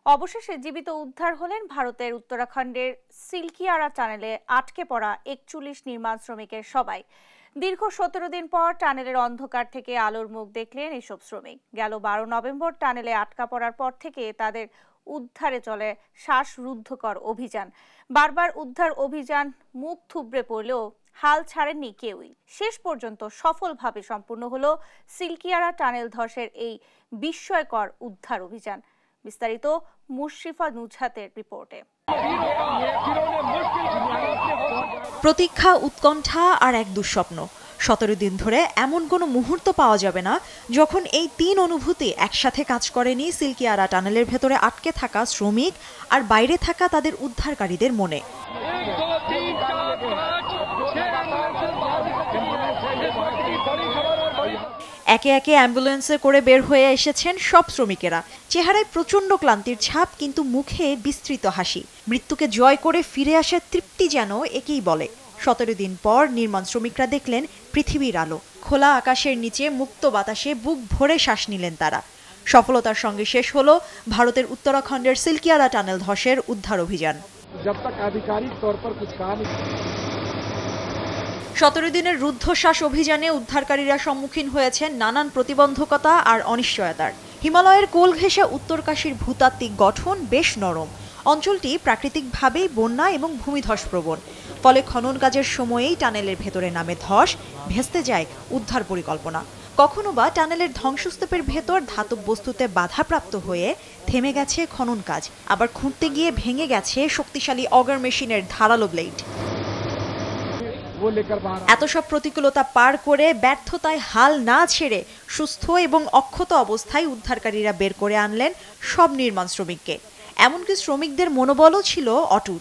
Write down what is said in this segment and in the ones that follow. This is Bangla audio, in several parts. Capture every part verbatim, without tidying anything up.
অবশেষে জীবিত উদ্ধার হলেন ভারতের উত্তরাখণ্ডের সিলকিয়ারা টানেলে আটকে পড়া একচল্লিশ নির্মাণ শ্রমিকের সবাই। দীর্ঘ সতেরো দিন পর টানেলের অন্ধকার থেকে আলোর মুখ দেখলেন এসব শ্রমিক। গেল বারো নভেম্বর টানেলে আটকা পড়ার পর থেকে তাদের উদ্ধারে চলে শ্বাসরুদ্ধকর অভিযান। বারবার উদ্ধার অভিযান মুখ থুবড়ে পড়লেও হাল ছাড়েননি কেউই। শেষ পর্যন্ত সফলভাবে সম্পূর্ণ হলো সিলকিয়ারা টানেল ধসের এই বিস্ময়কর উদ্ধার অভিযান। বিস্তারিত মুশরিফা নুজহাতের রিপোর্টে। প্রতীক্ষা, উৎকণ্ঠা আর এক দুঃস্বপ্ন। সতেরো দিন ধরে এমন কোনো মুহূর্ত পাওয়া যাবে না যখন এই তিন অনুভূতি একসাথে কাজ করেনি সিলকিয়ারা টানেলের ভেতরে আটকে থাকা শ্রমিক আর বাইরে থাকা তাদের উদ্ধারকারীদের মনে। একে একে অ্যাম্বুলেন্সে করে বের হয়ে এসেছেন সব শ্রমিকেরা। চেহারায় প্রচণ্ড ক্লান্তির ছাপ, কিন্তু মুখে বিস্তৃত হাসি। মৃত্যুকে জয় করে ফিরে আসার তৃপ্তি যেন একেই বলে। সতেরো দিন পর নির্মাণ শ্রমিকরা দেখলেন পৃথিবীর আলো। খোলা আকাশের নিচে মুক্ত বাতাসে বুক ভরে শ্বাস নিলেন তারা। সফলতার সঙ্গে শেষ হলো ভারতের উত্তরাখণ্ডের সিলকিয়ারা টানেল ধসের উদ্ধার অভিযান। সতেরো দিনের রুদ্ধশ্বাস অভিযানে উদ্ধারকারীরা সম্মুখীন হয়েছেন নানান প্রতিবন্ধকতা আর অনিশ্চয়তার। হিমালয়ের কোল ঘেঁষা উত্তরকাশীর ভূতাত্ত্বিক গঠন বেশ নরম। অঞ্চলটি প্রাকৃতিকভাবেই বন্যা এবং ভূমিধস প্রবণ। ফলে খনন কাজের সময়েই টানেলের ভেতরে নামে ধস, ভেস্তে যায় উদ্ধার পরিকল্পনা। কখনো বা টানেলের ধ্বংসস্তূপের ভেতর ধাতব বস্তুতে বাধাপ্রাপ্ত হয়ে থেমে গেছে খনন কাজ। আবার খুঁড়তে গিয়ে ভেঙে গেছে শক্তিশালী অগার মেশিনের ধারালো ব্লেড। এত সব প্রতিকূলতা পার করে ব্যর্থতায় হাল না ছেড়ে সুস্থ এবং অক্ষত অবস্থায় উদ্ধারকারীরা বের করে আনলেন সব নির্মাণ শ্রমিককে। এমনকি শ্রমিকদের মনোবলও ছিল অটুট।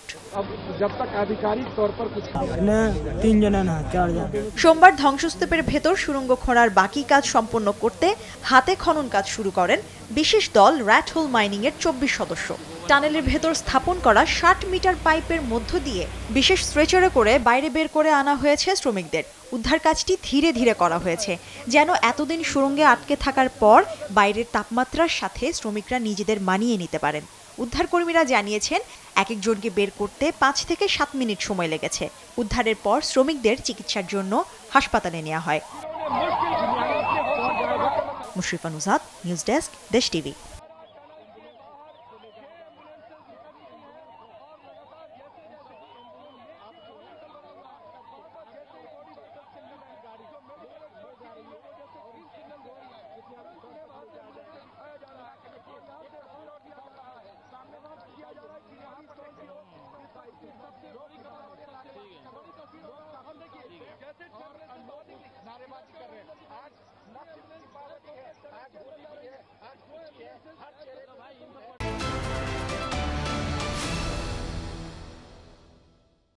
সোমবার ধ্বংসস্তূপের ভেতর সুড়ঙ্গ খোঁড়ার বাকি কাজ সম্পন্ন করতে হাতে খনন কাজ শুরু করেন বিশেষ দল র্যাট হোল মাইনিং এর চব্বিশ সদস্য। টানেলের ভেতর স্থাপন করা ষাট মিটার পাইপের মধ্য দিয়ে বিশেষ স্ট্রেচারে করে বাইরে বের করে আনা হয়েছে শ্রমিকদের। উদ্ধার কাজটি ধীরে ধীরে করা হয়েছে, যেন এতদিন সুড়ঙ্গে আটকে থাকার পর বাইরের তাপমাত্রার সাথে শ্রমিকরা নিজেদের মানিয়ে নিতে পারেন। উদ্ধারকর্মীরা জানিয়েছেন এক একজনকে বের করতে পাঁচ থেকে সাত মিনিট সময় লেগেছে। উদ্ধারের পর শ্রমিকদের চিকিৎসার জন্য হাসপাতালে নেওয়া হয়। Mushrifa Nuzhat, news desk, Desh TV.